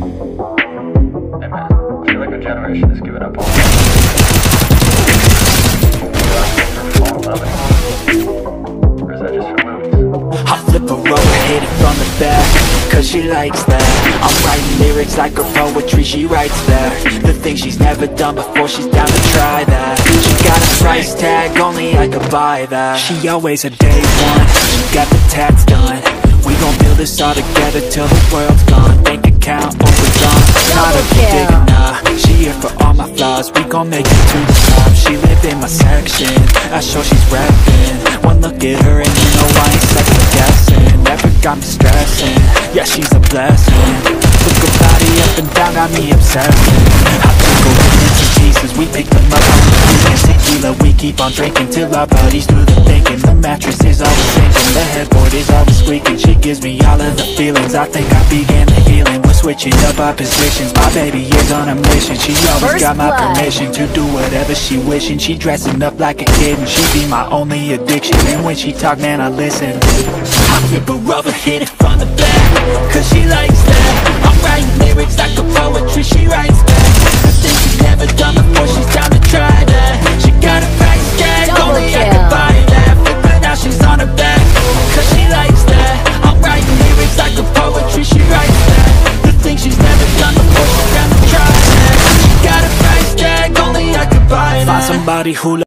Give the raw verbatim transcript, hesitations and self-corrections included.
Hey man, I feel like our generation has given up on or is that just for movies? I flip her over, hit it from the back, cause she likes that. I'm writing lyrics like her poetry, she writes that. The things she's never done before, she's down to try that. She got a price tag, only I could buy that. She always a day one, she got the tats done. We gon' build this all together till the world's gone. Bank account overdrawn, not a big digger, nah. She here for all my flaws, we gon' make it to the top. She live in my section, I show she's reppin'. One look at her and you know I ain't second guessing. Never got me stressing, yeah she's a blessing. Took her body up and down, got me obsessing. I took her into pieces, we picked them up on the weekend. Tequila, we keep on drinking till our bodies do the thinking. The mattress is always sinking, the headboard is always squeaking. She gives me all of the feelings, I think I began the healing. We're switching up our positions, my baby is on a mission. She always First got my blood. permission to do whatever she wishing. She dressing up like a kid and she be my only addiction. And when she talk, man, I listen. I flip her over, hit it from the back, cause she likes that. I'm writing lyrics like a poetry, she writes back. The things she's never done before, she's down to try that. She got a price tag, Double only I kill. can buy that. Flip her now, she's on her back, cause she likes that. I'm writing lyrics like a poetry, she writes that. The things she's never done before, she's down to try that. She got a price tag, only I can buy that. Find somebody who